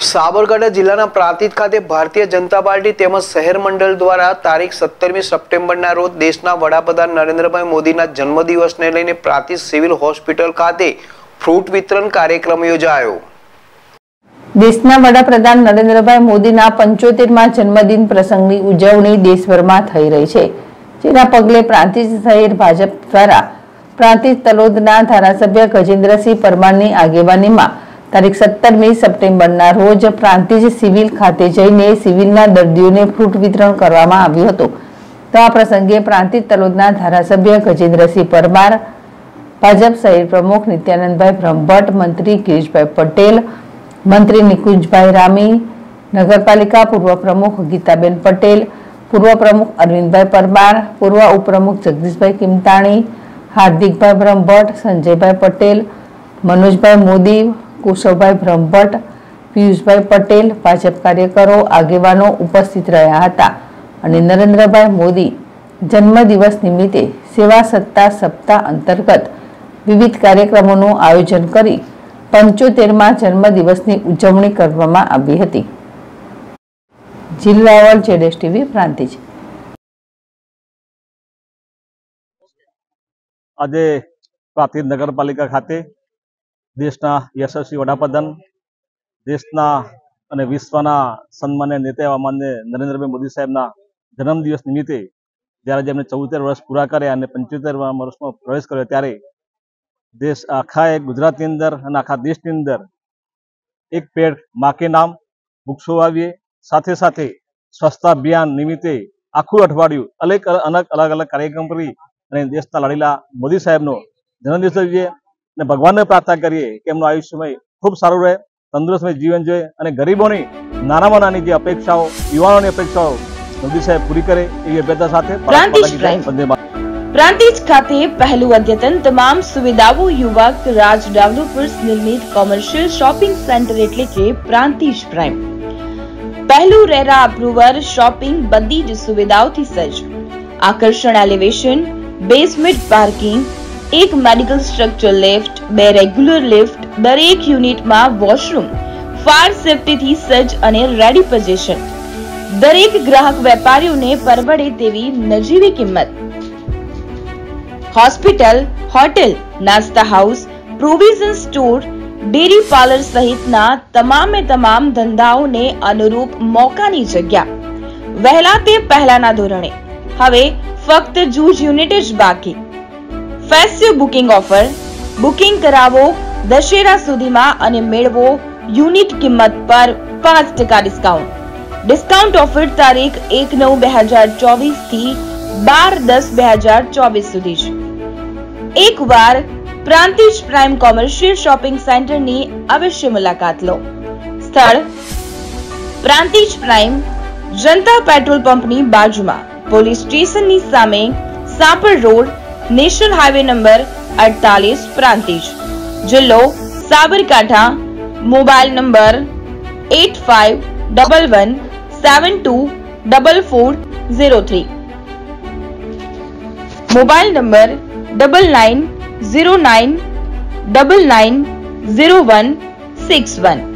સાબરકાંઠા જિલ્લાના પ્રાંતિજ ખાતે ભારતીય જનતા પાર્ટી તેમજ શહેર મંડળ દ્વારા તારીખ 17મી સપ્ટેમ્બરના રોજ દેશના વડાપ્રધાન નરેન્દ્રભાઈ મોદીના જન્મદિવસને લઈને પ્રાંતિજ સિવિલ હોસ્પિટલ ખાતે ફ્રૂટ વિતરણ કાર્યક્રમ યોજાયો। દેશના વડાપ્રધાન નરેન્દ્રભાઈ મોદીના 75મા જન્મદિન પ્રસંગની ઉજવણી દેશભરમાં થઈ રહી છે, જેના પગલે પ્રાંતિજ શહેર ભાજપ દ્વારા પ્રાંતિજ તલોદના ધારાસભ્ય ગજેન્દ્રસિંહ પરમારની આગેવાનીમાં તારીખ 17મી સપ્ટેમ્બરના રોજ પ્રાંતિજ સિવિલ ખાતે જઈને સિવિલના દર્દીઓને ફ્રૂટ વિતરણ કરવામાં આવ્યું હતું। તો આ પ્રસંગે પ્રાંતિજ તલોદના ધારાસભ્ય ગજેન્દ્રસિંહ પરમાર, ભાજપ શહેર પ્રમુખ નિત્યાનંદભાઈ બ્રહ્મભટ્ટ, મંત્રી ગિરીશભાઈ પટેલ, મંત્રી નિકુંજભાઈ રામી, નગરપાલિકા પૂર્વ પ્રમુખ ગીતાબેન પટેલ, પૂર્વ પ્રમુખ અરવિંદભાઈ પરમાર, પૂર્વ ઉપપ્રમુખ જગદીશભાઈ કિમતાણી, હાર્દિકભાઈ બ્રહ્મભટ્ટ, સંજયભાઈ પટેલ, મનોજભાઈ મોદી, કુશવભાઈ બ્રહ્મભટ્ટ, પિયુષભાઈ પટેલ, ભાજપ કાર્યકરો આગેવાનો ઉપસ્થિત રહ્યા હતા અને નરેન્દ્રભાઈ મોદી જન્મદિવસ નિમિત્તે સેવા સત્તા સપ્તાહ અંતર્ગત વિવિધ કાર્યક્રમોનું આયોજન કરી 75મા જન્મદિવસની ઉજવણી કરવામાં આવી હતી। જિલ્લાવાળ જેડેશ ટીવી પ્રાંતિજ। આજે પ્રાંતિજ નગરપાલિકા ખાતે દેશના યશસ્વી વડાપ્રધાન, દેશના અને વિશ્વના સન્માન્ય નેતા એવા માન્ય નરેન્દ્રભાઈ મોદી સાહેબના જન્મદિવસ નિમિત્તે જ્યારે જેમણે 74 વર્ષ પૂરા કર્યા અને 75મા વર્ષમાં પ્રવેશ કર્યો, ત્યારે દેશ આખા ગુજરાતની અંદર અને આખા દેશની અંદર એક પેડ માં કે નામ વૃક્ષો વાવીએ, સાથે સાથે સ્વચ્છતા અભિયાન નિમિત્તે આખું અઠવાડિયું અલગ અલગ કાર્યક્રમ કરી અને દેશના લાડીલા મોદી સાહેબનો જન્મદિવસ ઉજવીએ અને ભગવાનને પ્રાર્થના કરીએ કે એમનું આયુષ્યમય ખૂબ સારું રહે, તંદુરસ્તમય જીવન જોઈએ અને ગરીબોની નાનામાં નાની જે અપેક્ષાઓ, યુવાનોની અપેક્ષાઓ મોદી સાહેબ પૂરી કરે એવી અભ્યર્થના સાથે પ્રાંતિજ ખાતે પહેલું અદ્યતન તમામ સુવિધાઓ યુવક રાજ ડેવલપર્સ નિર્મિત કોમર્શિયલ શોપિંગ સેન્ટર એટલે કે પ્રાંતિજ પ્રાઇમ। પહેલું રેરા અપ્રુવર શોપિંગ બધી જ સુવિધાઓથી સજ્જ, આકર્ષણ એલિવેશન, બેઝમેન્ટ પાર્કિંગ, એક medical structure lift, 2 regular lift, દરેક યુનિટમાં વોશરૂમ, ફાયર સેફ્ટીથી સજ્જ અને રેડી પોઝિશન, દરેક ગ્રાહક વેપારીઓને પરવડે તેવી નજીવી કિંમત, હોસ્પિટલ, હોટેલ, નાસ્તા house, provision store, dairy parlour સહિતના તમામે તમામ ધંધાઓને અનુરૂપ મોકાની જગ્યા, વહેલા તે પહેલાના ધોરણે, હવે ફક્ત જૂજ યુનિટ જ બાકી। ફેસ્ટિવ બુકિંગ ઓફર, બુકિંગ કરાવો દશેરા સુધીમાં અને મેળવો યુનિટ કિંમત પર 5% ડિસ્કાઉન્ટ। ડિસ્કાઉન્ટ ઓફર તારીખ 1/9/2024 થી 12/10/2024 સુધી છે। એકવાર પ્રાંતિજ પ્રાઇમ કોમર્શિયલ શોપિંગ સેન્ટરની અવશ્ય મુલાકાત લો। સ્થળ પ્રાંતિજ પ્રાઇમ, જનતા પેટ્રોલ પંપની બાજુમાં, પોલીસ સ્ટેશનની સામે, Sapar road, national highway number 48, Prantij, જિલ્લો Sabarkantha. Mobile number 8511724403, mobile number 9909990161।